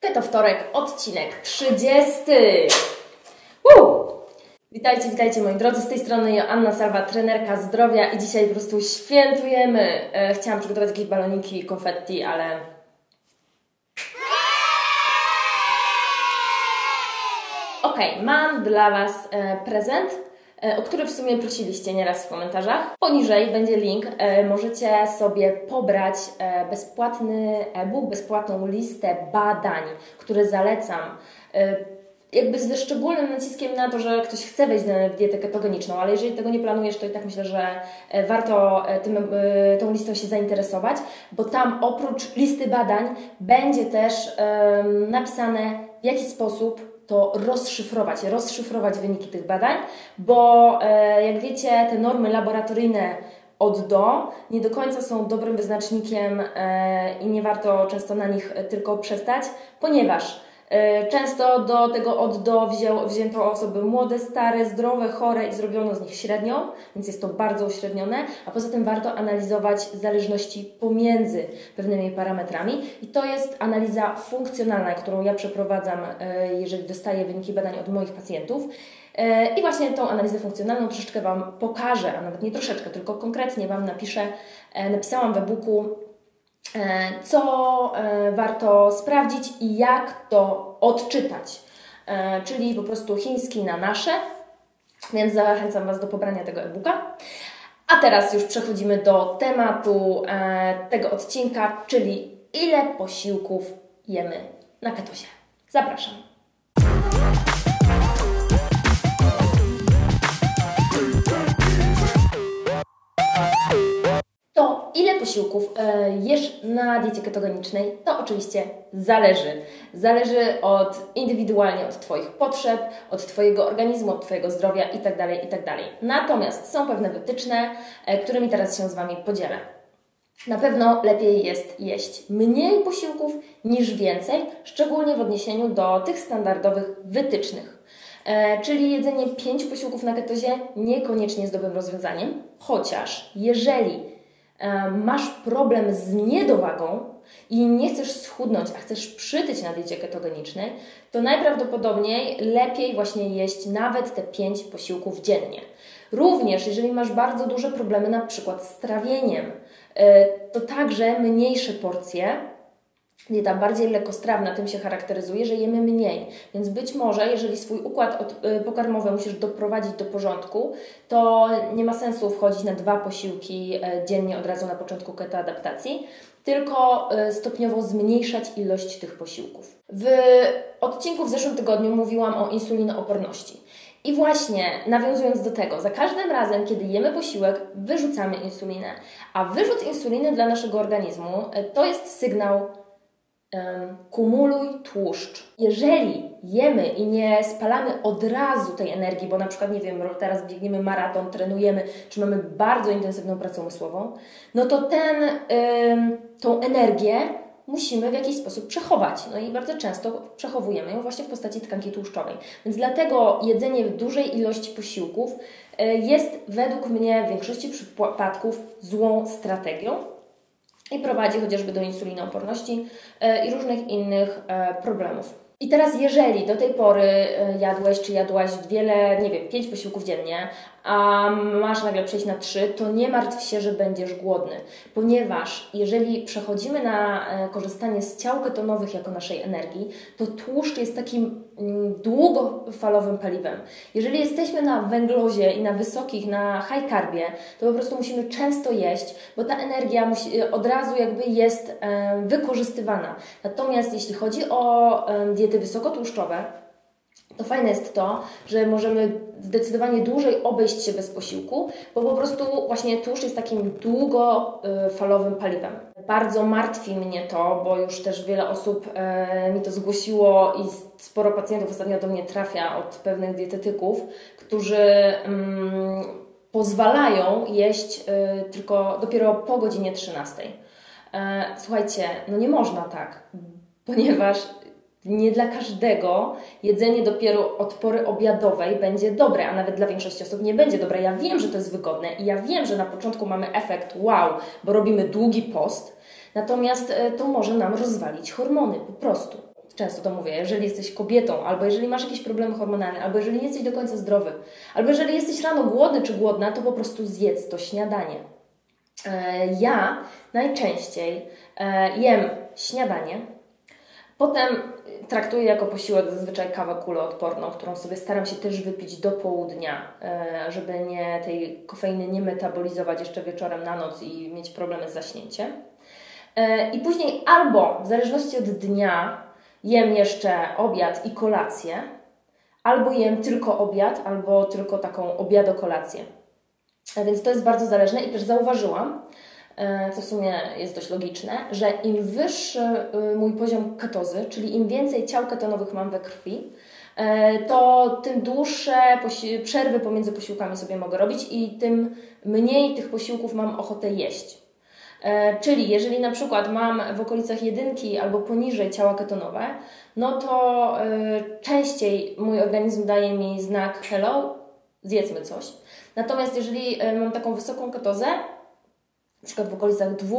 Kiedy to wtorek, odcinek 30. Witajcie moi drodzy, z tej strony Joanna Salwa, trenerka zdrowia i dzisiaj po prostu świętujemy. Chciałam przygotować jakieś baloniki, konfetti, ale... Mam dla Was prezent, o który w sumie prosiliście nieraz w komentarzach. Poniżej będzie link, możecie sobie pobrać bezpłatny e-book, bezpłatną listę badań, które zalecam. Jakby ze szczególnym naciskiem na to, że ktoś chce wejść w dietę ketogeniczną, ale jeżeli tego nie planujesz, to i tak myślę, że warto tą listą się zainteresować, bo tam oprócz listy badań będzie też napisane, w jaki sposób to rozszyfrować wyniki tych badań, bo jak wiecie, te normy laboratoryjne od do nie do końca są dobrym wyznacznikiem i nie warto często na nich tylko przestać, ponieważ często do tego od do wzięto osoby młode, stare, zdrowe, chore i zrobiono z nich średnią, więc jest to bardzo uśrednione, a poza tym warto analizować zależności pomiędzy pewnymi parametrami i to jest analiza funkcjonalna, którą ja przeprowadzam, jeżeli dostaję wyniki badań od moich pacjentów. I właśnie tą analizę funkcjonalną troszeczkę Wam pokażę, a nawet nie troszeczkę, tylko konkretnie Wam napisałam w e-booku, co warto sprawdzić i jak to odczytać, czyli po prostu chiński na nasze, więc zachęcam Was do pobrania tego e-booka. A teraz już przechodzimy do tematu tego odcinka, czyli ile posiłków jemy na ketozie. Zapraszam. To ile posiłków jesz na diecie ketogenicznej, to oczywiście zależy. Zależy indywidualnie od Twoich potrzeb, od Twojego organizmu, od Twojego zdrowia itd., itd. Natomiast są pewne wytyczne, którymi teraz się z Wami podzielę. Na pewno lepiej jest jeść mniej posiłków niż więcej, szczególnie w odniesieniu do tych standardowych wytycznych. Czyli jedzenie 5 posiłków na ketozie niekoniecznie jest dobrym rozwiązaniem, chociaż jeżeli masz problem z niedowagą i nie chcesz schudnąć, a chcesz przytyć na diecie ketogenicznej, to najprawdopodobniej lepiej właśnie jeść nawet te 5 posiłków dziennie. Również jeżeli masz bardzo duże problemy na przykład z trawieniem, to także mniejsze porcje. Dieta bardziej lekkostrawna tym się charakteryzuje, że jemy mniej. Więc być może, jeżeli swój układ pokarmowy musisz doprowadzić do porządku, to nie ma sensu wchodzić na 2 posiłki dziennie od razu na początku ketoadaptacji, tylko stopniowo zmniejszać ilość tych posiłków. W odcinku w zeszłym tygodniu mówiłam o insulinooporności. I właśnie nawiązując do tego, za każdym razem, kiedy jemy posiłek, wyrzucamy insulinę. A wyrzut insuliny dla naszego organizmu to jest sygnał kumuluj tłuszcz. Jeżeli jemy i nie spalamy od razu tej energii, bo na przykład, nie wiem, teraz biegniemy maraton, trenujemy, czy mamy bardzo intensywną pracę umysłową, no to tą energię musimy w jakiś sposób przechować. No i bardzo często przechowujemy ją właśnie w postaci tkanki tłuszczowej. Więc dlatego jedzenie dużej ilości posiłków jest według mnie w większości przypadków złą strategią i prowadzi chociażby do insulinooporności i różnych innych problemów. I teraz jeżeli do tej pory jadłeś czy jadłaś wiele, nie wiem, 5 posiłków dziennie, a masz nagle przejść na 3, to nie martw się, że będziesz głodny, ponieważ jeżeli przechodzimy na korzystanie z ciał ketonowych jako naszej energii, to tłuszcz jest takim długofalowym paliwem. Jeżeli jesteśmy na węglozie i na wysokich, na high carbie, to po prostu musimy często jeść, bo ta energia od razu jakby jest wykorzystywana. Natomiast jeśli chodzi o diety wysokotłuszczowe, to fajne jest to, że możemy zdecydowanie dłużej obejść się bez posiłku, bo po prostu właśnie tłuszcz jest takim długofalowym paliwem. Bardzo martwi mnie to, bo już też wiele osób mi to zgłosiło i sporo pacjentów ostatnio do mnie trafia od pewnych dietetyków, którzy pozwalają jeść tylko dopiero po godzinie 13. Słuchajcie, no nie można tak, ponieważ nie dla każdego jedzenie dopiero od pory obiadowej będzie dobre, a nawet dla większości osób nie będzie dobre. Ja wiem, że to jest wygodne i ja wiem, że na początku mamy efekt wow, bo robimy długi post, natomiast to może nam rozwalić hormony po prostu. często to mówię, jeżeli jesteś kobietą, albo jeżeli masz jakieś problemy hormonalne, albo jeżeli nie jesteś do końca zdrowy, albo jeżeli jesteś rano głodny czy głodna, to po prostu zjedz to śniadanie. Ja najczęściej jem śniadanie, potem traktuję jako posiłek zazwyczaj kawę kuloodporną, którą sobie staram się też wypić do południa, żeby tej kofeiny nie metabolizować jeszcze wieczorem na noc i mieć problemy z zaśnięciem. I później albo, w zależności od dnia, jem jeszcze obiad i kolację, albo jem tylko obiad, albo tylko taką obiado-kolację. Więc to jest bardzo zależne i też zauważyłam, co w sumie jest dość logiczne, że im wyższy mój poziom ketozy, czyli im więcej ciał ketonowych mam we krwi, to tym dłuższe przerwy pomiędzy posiłkami sobie mogę robić i tym mniej tych posiłków mam ochotę jeść. Czyli jeżeli na przykład mam w okolicach 1 albo poniżej ciała ketonowe, no to częściej mój organizm daje mi znak hello, zjedzmy coś. Natomiast jeżeli mam taką wysoką ketozę, na przykład w okolicach 2,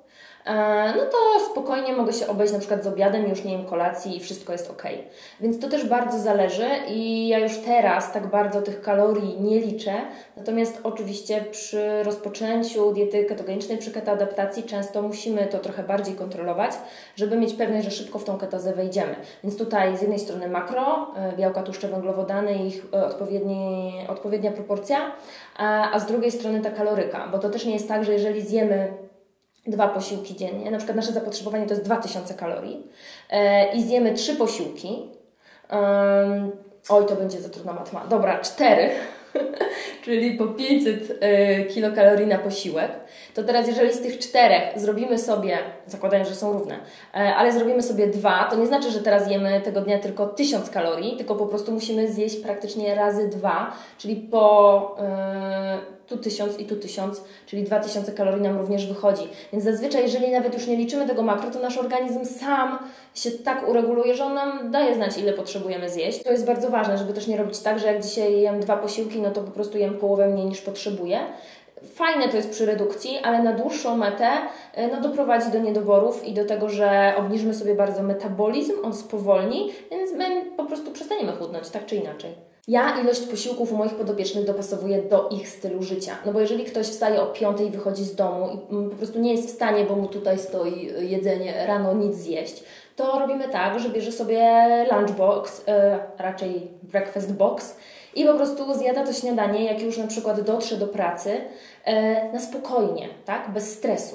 no to spokojnie mogę się obejść na przykład z obiadem, już nie jem kolacji i wszystko jest ok. Więc to też bardzo zależy i ja już teraz tak bardzo tych kalorii nie liczę, natomiast oczywiście przy rozpoczęciu diety ketogenicznej, przy ketoadaptacji często musimy to trochę bardziej kontrolować, żeby mieć pewność, że szybko w tą ketozę wejdziemy. Więc tutaj z jednej strony makro, białka, tłuszcze, węglowodany i ich odpowiednia proporcja, a z drugiej strony ta kaloryka, bo to też nie jest tak, że jeżeli zjemy 2 posiłki dziennie, na przykład nasze zapotrzebowanie to jest 2000 kalorii i zjemy 3 posiłki, oj to będzie za trudna matma, dobra, 4, czyli po 500 kilokalorii na posiłek, to teraz jeżeli z tych 4 zrobimy sobie, zakładając, że są równe, ale zrobimy sobie 2, to nie znaczy, że teraz jemy tego dnia tylko 1000 kalorii, tylko po prostu musimy zjeść praktycznie razy 2, czyli po tu 1000 i tu 1000, czyli 2000 kalorii nam również wychodzi. Więc zazwyczaj, jeżeli nawet już nie liczymy tego makro, to nasz organizm sam się tak ureguluje, że on nam daje znać, ile potrzebujemy zjeść. To jest bardzo ważne, żeby też nie robić tak, że jak dzisiaj jem 2 posiłki, no to po prostu jem połowę mniej niż potrzebuję. Fajne to jest przy redukcji, ale na dłuższą metę no, doprowadzi do niedoborów i do tego, że obniżymy sobie bardzo metabolizm, on spowolni, więc my po prostu przestaniemy chudnąć, tak czy inaczej. Ja ilość posiłków u moich podopiecznych dopasowuję do ich stylu życia. No bo jeżeli ktoś wstaje o 5 i wychodzi z domu i po prostu nie jest w stanie, bo mu tutaj stoi jedzenie, rano nic zjeść, to robimy tak, że bierze sobie lunchbox, raczej breakfast box i po prostu zjada to śniadanie, jak już na przykład dotrze do pracy, na spokojnie, tak? Bez stresu.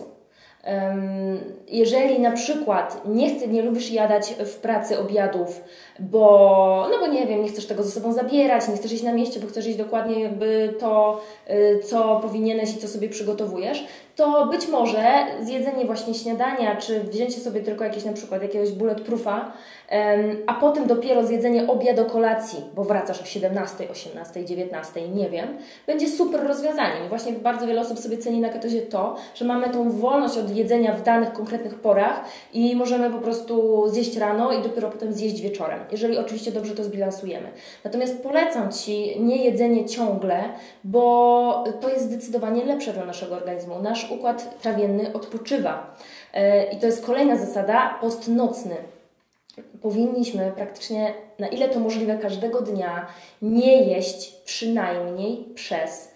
Jeżeli na przykład nie lubisz jadać w pracy obiadów, bo nie wiem, nie chcesz tego ze sobą zabierać, nie chcesz iść na mieście, bo chcesz iść dokładnie jakby to, co powinieneś i co sobie przygotowujesz, to być może zjedzenie właśnie śniadania, czy wzięcie sobie tylko na przykład jakiegoś bulletproofa, a potem dopiero zjedzenie obiadu, kolacji, bo wracasz o 17, 18, 19, nie wiem, będzie super rozwiązaniem. Właśnie bardzo wiele osób sobie ceni na ketozie to, że mamy tą wolność od jedzenia w danych konkretnych porach i możemy po prostu zjeść rano i dopiero potem zjeść wieczorem, jeżeli oczywiście dobrze to zbilansujemy. Natomiast polecam Ci nie jedzenie ciągle, bo to jest zdecydowanie lepsze dla naszego organizmu. Nasz układ trawienny odpoczywa. I to jest kolejna zasada, post nocny. Powinniśmy praktycznie, na ile to możliwe, każdego dnia nie jeść przynajmniej przez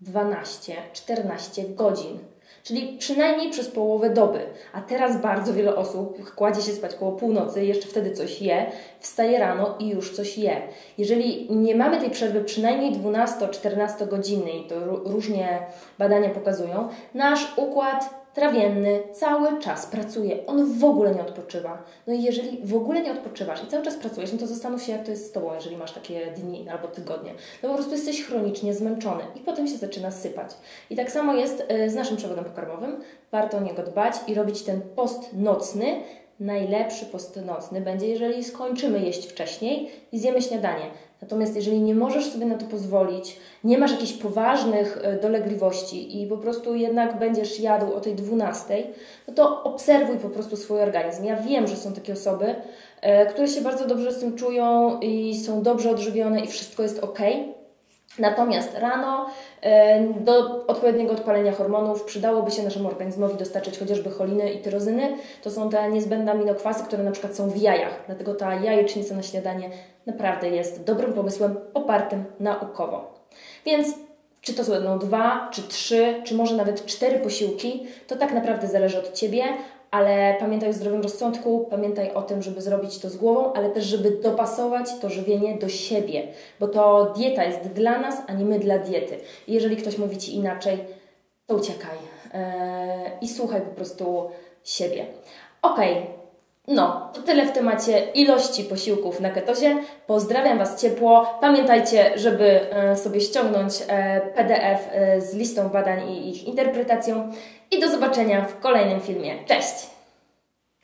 12-14 godzin. Czyli przynajmniej przez połowę doby. A teraz bardzo wiele osób kładzie się spać koło północy, jeszcze wtedy coś je, wstaje rano i już coś je. Jeżeli nie mamy tej przerwy przynajmniej 12-14 godzinnej, to różnie badania pokazują, nasz układ trawienny cały czas pracuje. On w ogóle nie odpoczywa. No i jeżeli w ogóle nie odpoczywasz i cały czas pracujesz, no to zastanów się, jak to jest z Tobą, jeżeli masz takie dni albo tygodnie. No po prostu jesteś chronicznie zmęczony i potem się zaczyna sypać. I tak samo jest z naszym przewodem pokarmowym. Warto o niego dbać i robić ten post nocny. Najlepszy post nocny będzie, jeżeli skończymy jeść wcześniej i zjemy śniadanie. Natomiast jeżeli nie możesz sobie na to pozwolić, nie masz jakichś poważnych dolegliwości i po prostu jednak będziesz jadł o tej 12, no to obserwuj po prostu swój organizm. Ja wiem, że są takie osoby, które się bardzo dobrze z tym czują i są dobrze odżywione i wszystko jest ok. Natomiast rano do odpowiedniego odpalenia hormonów przydałoby się naszemu organizmowi dostarczyć chociażby choliny i tyrozyny. To są te niezbędne aminokwasy, które na przykład są w jajach. Dlatego ta jajecznica na śniadanie naprawdę jest dobrym pomysłem opartym naukowo. Więc czy to będą 2, czy 3, czy może nawet 4 posiłki, to tak naprawdę zależy od Ciebie, ale pamiętaj o zdrowym rozsądku, pamiętaj o tym, żeby zrobić to z głową, ale też, żeby dopasować to żywienie do siebie, bo to dieta jest dla nas, a nie my dla diety. I jeżeli ktoś mówi Ci inaczej, to uciekaj i słuchaj po prostu siebie. Okej. No, to tyle w temacie ilości posiłków na ketozie. Pozdrawiam Was ciepło. Pamiętajcie, żeby sobie ściągnąć PDF z listą badań i ich interpretacją. I do zobaczenia w kolejnym filmie. Cześć!